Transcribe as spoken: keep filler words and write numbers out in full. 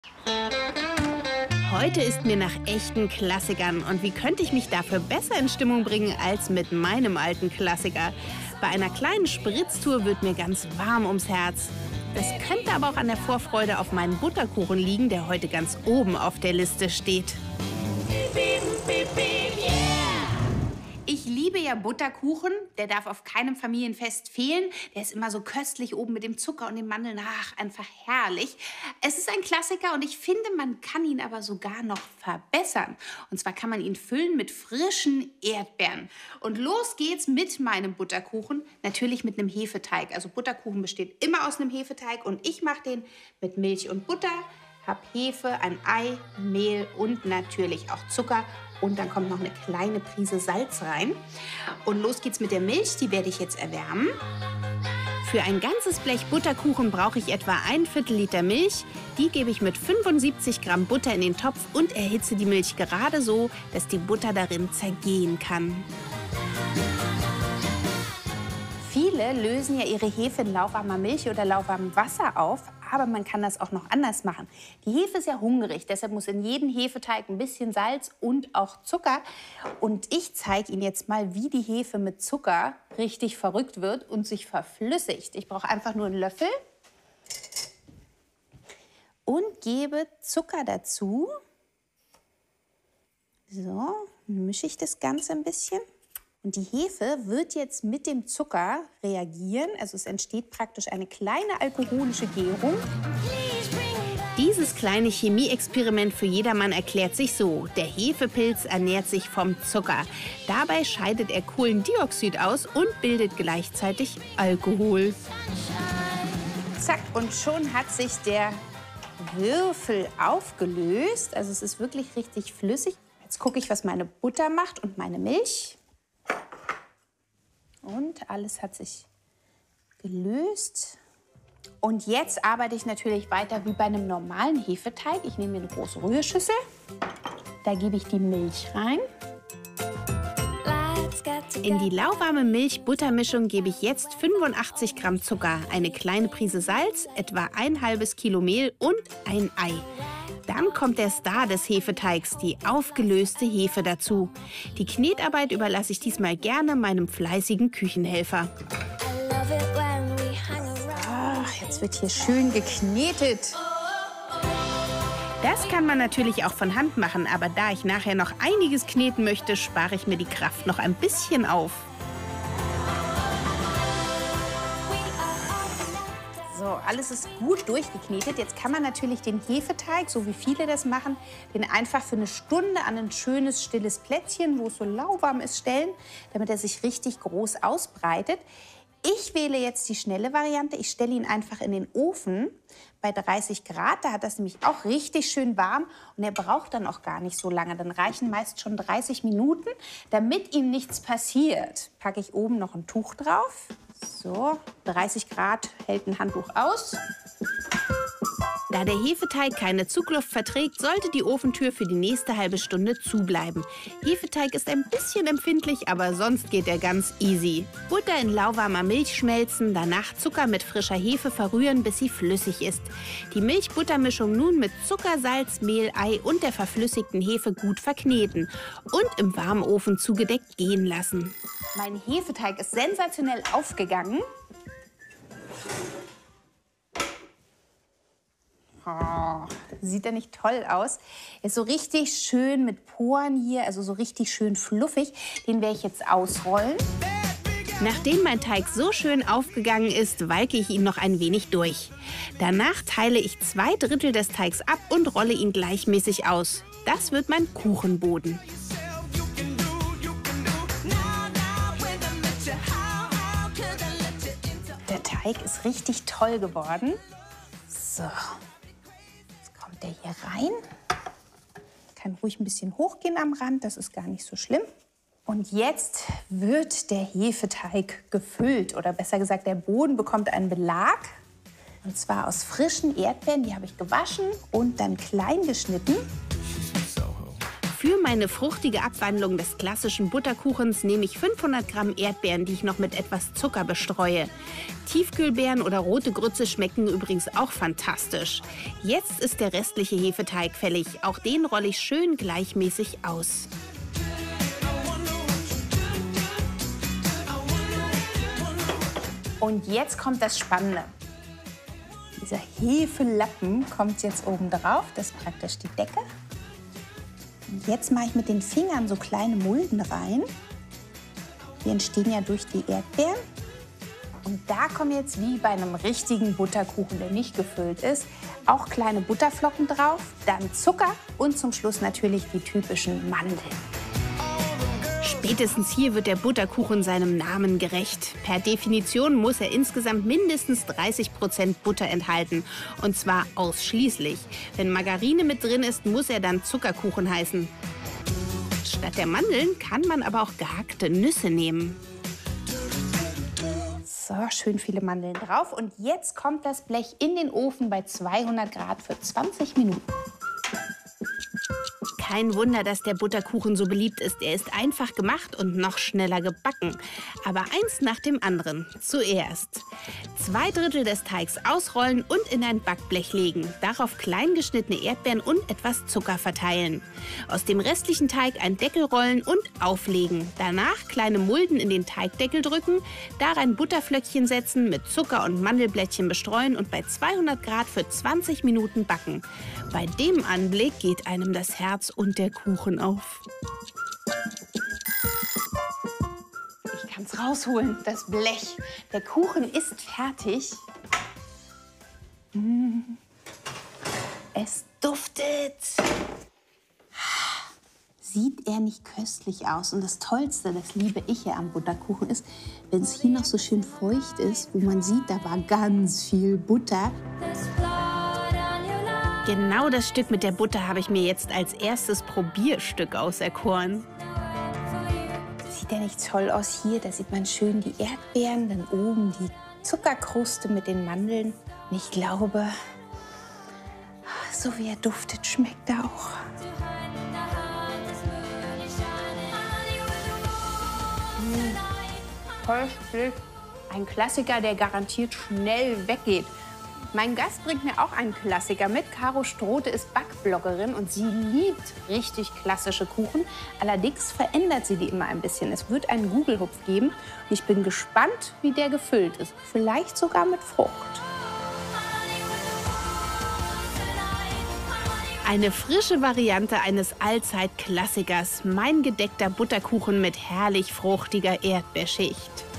Heute ist mir nach echten Klassikern. Und wie könnte ich mich dafür besser in Stimmung bringen als mit meinem alten Klassiker? Bei einer kleinen Spritztour wird mir ganz warm ums Herz. Das könnte aber auch an der Vorfreude auf meinen Butterkuchen liegen, der heute ganz oben auf der Liste steht. Ich liebe ja Butterkuchen. Der darf auf keinem Familienfest fehlen. Der ist immer so köstlich oben mit dem Zucker und den Mandeln. Ach, einfach herrlich. Es ist ein Klassiker und ich finde, man kann ihn aber sogar noch verbessern. Und zwar kann man ihn füllen mit frischen Erdbeeren. Und los geht's mit meinem Butterkuchen. Natürlich mit einem Hefeteig. Also Butterkuchen besteht immer aus einem Hefeteig und ich mache den mit Milch und Butter. Hab Hefe, ein Ei, Mehl und natürlich auch Zucker. Und dann kommt noch eine kleine Prise Salz rein. Und los geht's mit der Milch, die werde ich jetzt erwärmen. Für ein ganzes Blech Butterkuchen brauche ich etwa ein Viertel Liter Milch. Die gebe ich mit fünfundsiebzig Gramm Butter in den Topf und erhitze die Milch gerade so, dass die Butter darin zergehen kann. Viele lösen ja ihre Hefe in lauwarmer Milch oder lauwarmem Wasser auf, aber man kann das auch noch anders machen. Die Hefe ist ja hungrig, deshalb muss in jeden Hefeteig ein bisschen Salz und auch Zucker. Und ich zeige Ihnen jetzt mal, wie die Hefe mit Zucker richtig verrückt wird und sich verflüssigt. Ich brauche einfach nur einen Löffel und gebe Zucker dazu. So, mische ich das Ganze ein bisschen. Und die Hefe wird jetzt mit dem Zucker reagieren. Also es entsteht praktisch eine kleine alkoholische Gärung. Dieses kleine Chemieexperiment für jedermann erklärt sich so. Der Hefepilz ernährt sich vom Zucker. Dabei scheidet er Kohlendioxid aus und bildet gleichzeitig Alkohol. Zack, und schon hat sich der Würfel aufgelöst. Also es ist wirklich richtig flüssig. Jetzt gucke ich, was meine Butter macht und meine Milch. Und alles hat sich gelöst. Und jetzt arbeite ich natürlich weiter wie bei einem normalen Hefeteig. Ich nehme mir eine große Rührschüssel. Da gebe ich die Milch rein. In die lauwarme Milch-Butter-Mischung gebe ich jetzt fünfundachtzig Gramm Zucker, eine kleine Prise Salz, etwa ein halbes Kilo Mehl und ein Ei. Dann kommt der Star des Hefeteigs, die aufgelöste Hefe dazu. Die Knetarbeit überlasse ich diesmal gerne meinem fleißigen Küchenhelfer. Ach, jetzt wird hier schön geknetet. Das kann man natürlich auch von Hand machen, aber da ich nachher noch einiges kneten möchte, spare ich mir die Kraft noch ein bisschen auf. So, alles ist gut durchgeknetet. Jetzt kann man natürlich den Hefeteig, so wie viele das machen, den einfach für eine Stunde an ein schönes, stilles Plätzchen, wo es so lauwarm ist, stellen, damit er sich richtig groß ausbreitet. Ich wähle jetzt die schnelle Variante. Ich stelle ihn einfach in den Ofen bei dreißig Grad. Da hat das nämlich auch richtig schön warm und er braucht dann auch gar nicht so lange. Dann reichen meist schon dreißig Minuten. Damit ihm nichts passiert, packe ich oben noch ein Tuch drauf. So, dreißig Grad hält ein Handtuch aus. Da der Hefeteig keine Zugluft verträgt, sollte die Ofentür für die nächste halbe Stunde zubleiben. Hefeteig ist ein bisschen empfindlich, aber sonst geht er ganz easy. Butter in lauwarmer Milch schmelzen, danach Zucker mit frischer Hefe verrühren, bis sie flüssig ist. Die Milch-Butter-Mischung nun mit Zucker, Salz, Mehl, Ei und der verflüssigten Hefe gut verkneten und im warmen Ofen zugedeckt gehen lassen. Mein Hefeteig ist sensationell aufgegangen. Oh, sieht er nicht toll aus? Er ist so richtig schön mit Poren hier, also so richtig schön fluffig. Den werde ich jetzt ausrollen. Nachdem mein Teig so schön aufgegangen ist, walke ich ihn noch ein wenig durch. Danach teile ich zwei Drittel des Teigs ab und rolle ihn gleichmäßig aus. Das wird mein Kuchenboden. Der Teig ist richtig toll geworden. So. Der hier rein. Kann ruhig ein bisschen hochgehen am Rand, das ist gar nicht so schlimm. Und jetzt wird der Hefeteig gefüllt oder besser gesagt, der Boden bekommt einen Belag. Und zwar aus frischen Erdbeeren, die habe ich gewaschen und dann klein geschnitten. Für meine fruchtige Abwandlung des klassischen Butterkuchens nehme ich fünfhundert Gramm Erdbeeren, die ich noch mit etwas Zucker bestreue. Tiefkühlbeeren oder rote Grütze schmecken übrigens auch fantastisch. Jetzt ist der restliche Hefeteig fällig. Auch den rolle ich schön gleichmäßig aus. Und jetzt kommt das Spannende. Dieser Hefelappen kommt jetzt oben drauf, das ist praktisch die Decke. Und jetzt mache ich mit den Fingern so kleine Mulden rein. Die entstehen ja durch die Erdbeeren. Und da kommen jetzt wie bei einem richtigen Butterkuchen, der nicht gefüllt ist, auch kleine Butterflocken drauf, dann Zucker und zum Schluss natürlich die typischen Mandeln. Spätestens hier wird der Butterkuchen seinem Namen gerecht. Per Definition muss er insgesamt mindestens dreißig Prozent Butter enthalten. Und zwar ausschließlich. Wenn Margarine mit drin ist, muss er dann Zuckerkuchen heißen. Statt der Mandeln kann man aber auch gehackte Nüsse nehmen. So, schön viele Mandeln drauf. Und jetzt kommt das Blech in den Ofen bei zweihundert Grad für zwanzig Minuten. Kein Wunder, dass der Butterkuchen so beliebt ist. Er ist einfach gemacht und noch schneller gebacken. Aber eins nach dem anderen. Zuerst zwei Drittel des Teigs ausrollen und in ein Backblech legen. Darauf klein geschnittene Erdbeeren und etwas Zucker verteilen. Aus dem restlichen Teig einen Deckel rollen und auflegen. Danach kleine Mulden in den Teigdeckel drücken, darein Butterflöckchen setzen, mit Zucker und Mandelblättchen bestreuen und bei zweihundert Grad für zwanzig Minuten backen. Bei dem Anblick geht einem das Herz und der Kuchen auf. Ich kann es rausholen, das Blech. Der Kuchen ist fertig. Mm. Es duftet. Sieht er nicht köstlich aus? Und das Tollste, das liebe ich ja am Butterkuchen, ist, wenn es hier noch so schön feucht ist, wo man sieht, da war ganz viel Butter. Genau das Stück mit der Butter habe ich mir jetzt als erstes Probierstück auserkoren. Sieht ja nicht toll aus hier? Da sieht man schön die Erdbeeren, dann oben die Zuckerkruste mit den Mandeln. Und ich glaube, so wie er duftet, schmeckt er auch. Köstlich. Ein Klassiker, der garantiert schnell weggeht. Mein Gast bringt mir auch einen Klassiker mit. Caro Strote ist Backbloggerin und sie liebt richtig klassische Kuchen. Allerdings verändert sie die immer ein bisschen. Es wird einen Gugelhupf geben und ich bin gespannt, wie der gefüllt ist. Vielleicht sogar mit Frucht. Eine frische Variante eines Allzeitklassikers. Mein gedeckter Butterkuchen mit herrlich fruchtiger Erdbeerschicht.